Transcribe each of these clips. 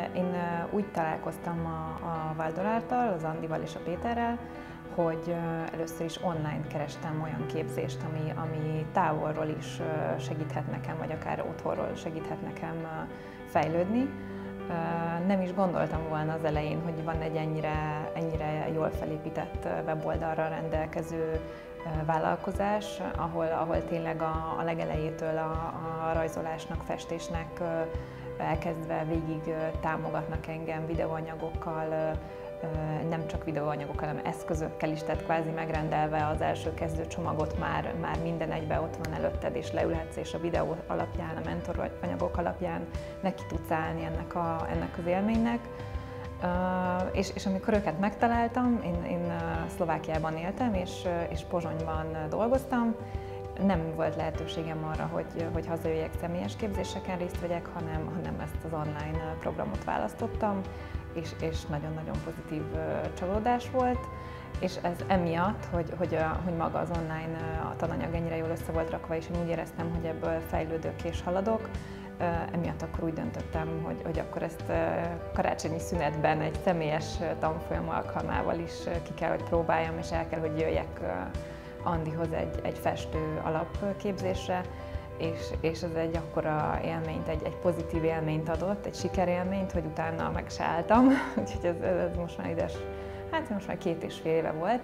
Én úgy találkoztam a Valdorártal, az Andival és a Péterrel, hogy először is online kerestem olyan képzést, ami távolról is segíthet nekem, vagy akár otthonról segíthet nekem fejlődni. Nem is gondoltam volna az elején, hogy van egy ennyire jól felépített weboldalra rendelkező vállalkozás, ahol tényleg a legelejétől a rajzolásnak, festésnek elkezdve végig támogatnak engem videóanyagokkal, nem csak videóanyagokkal, hanem eszközökkel is, tehát kvázi megrendelve az első kezdőcsomagot már minden egybe ott van előtted, és leülhetsz, és a videó alapján, a mentoranyagok alapján neki tudsz állni ennek az élménynek. És amikor őket megtaláltam, én Szlovákiában éltem, és Pozsonyban dolgoztam, nem volt lehetőségem arra, hogy hazajöjjek személyes képzéseken részt vegyek, hanem ezt az online programot választottam, és nagyon-nagyon pozitív csalódás volt. És ez emiatt, hogy maga az online a tananyag ennyire jól össze volt rakva, és én úgy éreztem, hogy ebből fejlődök és haladok, emiatt akkor úgy döntöttem, hogy akkor ezt karácsonyi szünetben egy személyes tanfolyam alkalmával is ki kell, hogy próbáljam, és el kell, hogy jöjjek Andihoz egy festő alapképzésre, és ez egy akkora élményt, egy pozitív élményt adott, egy sikerélményt, hogy utána meg se álltam. Úgyhogy ez most már most már 2,5 éve volt,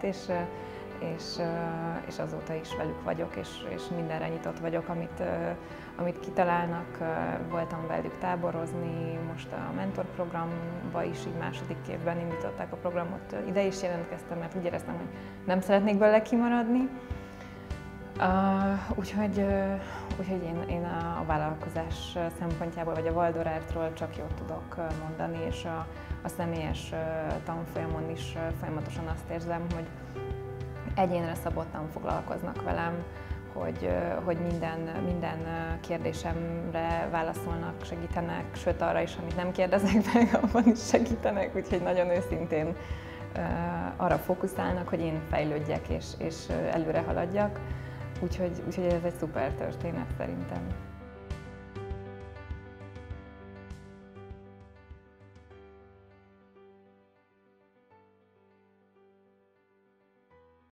és azóta is velük vagyok, és mindenre nyitott vagyok, amit kitalálnak. Voltam velük táborozni, most a mentorprogramba is, így második évben indították a programot, ide is jelentkeztem, mert úgy éreztem, hogy nem szeretnék belőle kimaradni. Úgyhogy én a vállalkozás szempontjából, vagy a Valdorártról csak jót tudok mondani, és a személyes tanfolyamon is folyamatosan azt érzem, hogy egyénre szabottan foglalkoznak velem, hogy minden kérdésemre válaszolnak, segítenek, sőt arra is, amit nem kérdezek meg, abban is segítenek, úgyhogy nagyon őszintén arra fókuszálnak, hogy én fejlődjek és előre haladjak. Úgyhogy ez egy szuper történet szerintem.